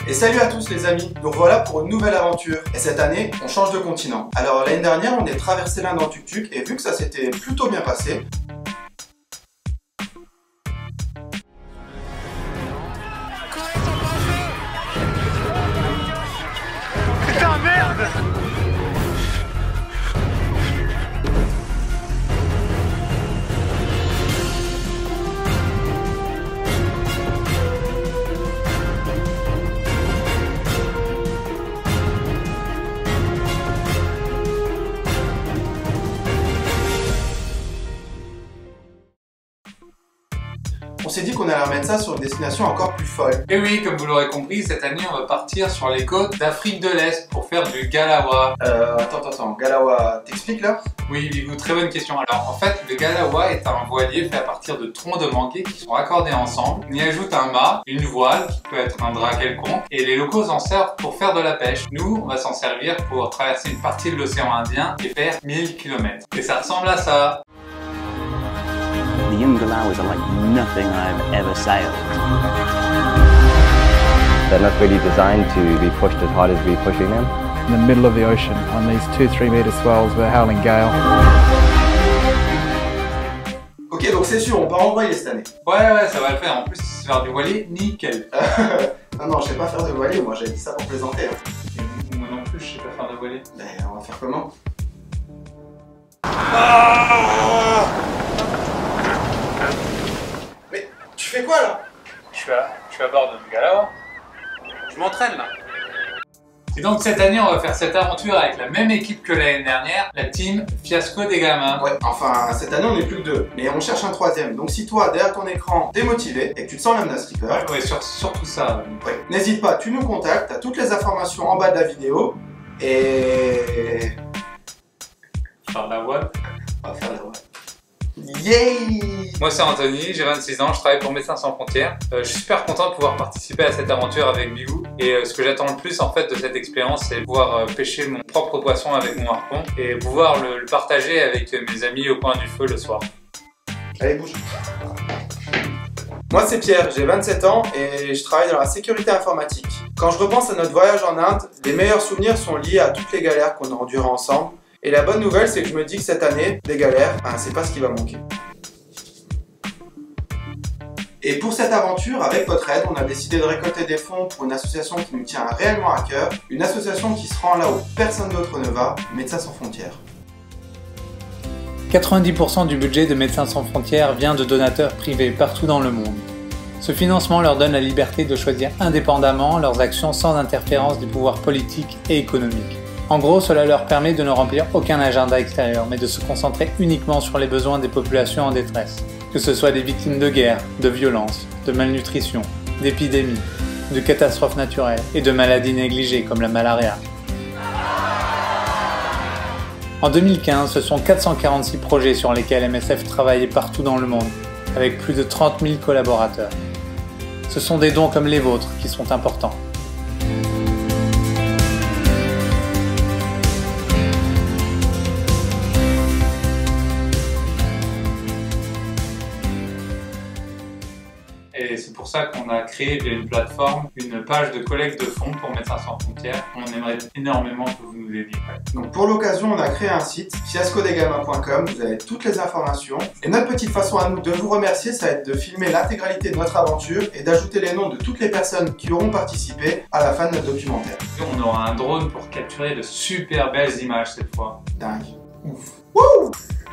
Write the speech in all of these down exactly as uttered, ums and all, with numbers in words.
Et salut à tous les amis, nous voilà pour une nouvelle aventure. Et cette année, on change de continent. Alors l'année dernière, on est traversé l'Inde en tuk-tuk et vu que ça s'était plutôt bien passé, Putain merde! on s'est dit qu'on allait remettre ça sur une destination encore plus folle. Et oui, comme vous l'aurez compris, cette année on va partir sur les côtes d'Afrique de l'Est pour faire du Galawa. Euh, attends, attends, attends, Galawa, t'expliques là? Oui, Vigou, très bonne question. Alors en fait, le Galawa est un voilier fait à partir de troncs de manguier qui sont accordés ensemble. On y ajoute un mât, une voile qui peut être un drap quelconque et les locaux s'en servent pour faire de la pêche. Nous, on va s'en servir pour traverser une partie de l'océan Indien et faire mille kilomètres. Et ça ressemble à ça. The Yungalawas are like nothing I've ever sailed. They're not really designed to be pushed as hard as we're pushing them. In the middle of the ocean, on these two, three meter swells, we're howling gale. Ok, donc c'est sûr, on part en voilier cette année. Ouais, ouais, ça va le faire. En plus, c'est faire du voilier, nickel. non, non, je sais pas faire de voilier, moi j'avais dit ça pour plaisanter. Hein. Et moi non plus, je sais pas faire de voilier. Ben, on va faire comment? Mais tu fais quoi là? Je suis à, je suis à bord de Galawa. Je m'entraîne là. Et donc cette année, on va faire cette aventure avec la même équipe que l'année dernière, la team Fiasco des Gamins. Ouais, enfin cette année on n'est plus que deux, mais on cherche un troisième. Donc si toi, derrière ton écran, t'es motivé et que tu te sens même d'un skipper, Ouais, ouais, sur, surtout ça. ouais, n'hésite pas, tu nous contactes, t'as toutes les informations en bas de la vidéo et... Faire de la voile. On va faire la voile. Yay! Moi c'est Anthony, j'ai vingt-six ans, je travaille pour Médecins Sans Frontières. Euh, je suis super content de pouvoir participer à cette aventure avec Bigou. Et euh, ce que j'attends le plus en fait de cette expérience, c'est pouvoir euh, pêcher mon propre poisson avec mon harpon et pouvoir le, le partager avec mes amis au coin du feu le soir. Allez, bouge. Moi c'est Pierre, j'ai vingt-sept ans et je travaille dans la sécurité informatique. Quand je repense à notre voyage en Inde, les meilleurs souvenirs sont liés à toutes les galères qu'on a endurées ensemble. Et la bonne nouvelle, c'est que je me dis que cette année, des galères, ben, c'est pas ce qui va manquer. Et pour cette aventure, avec votre aide, on a décidé de récolter des fonds pour une association qui nous tient réellement à cœur, une association qui se rend là où personne d'autre ne va, Médecins Sans Frontières. quatre-vingt-dix pour cent du budget de Médecins Sans Frontières vient de donateurs privés partout dans le monde. Ce financement leur donne la liberté de choisir indépendamment leurs actions sans interférence des pouvoirs politiques et économiques. En gros, cela leur permet de ne remplir aucun agenda extérieur, mais de se concentrer uniquement sur les besoins des populations en détresse, que ce soit des victimes de guerre, de violence, de malnutrition, d'épidémies, de catastrophes naturelles et de maladies négligées comme la malaria. En deux mille quinze, ce sont quatre cent quarante-six projets sur lesquels M S F travaillait partout dans le monde, avec plus de trente mille collaborateurs. Ce sont des dons comme les vôtres qui sont importants. Et c'est pour ça qu'on a créé via une plateforme une page de collecte de fonds pour Médecins Sans Frontières. On aimerait énormément que vous nous aidiez. Donc pour l'occasion, on a créé un site, fiasco des gamins point com, vous avez toutes les informations. Et notre petite façon à nous de vous remercier, ça va être de filmer l'intégralité de notre aventure et d'ajouter les noms de toutes les personnes qui auront participé à la fin de notre documentaire. Et on aura un drone pour capturer de super belles images cette fois. Dingue. Ouf. Wouh!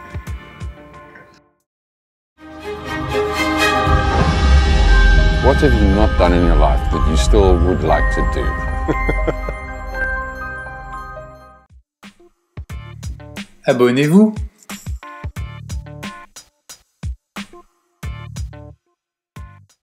What have you not done in your life that you still would like to do? Abonnez-vous!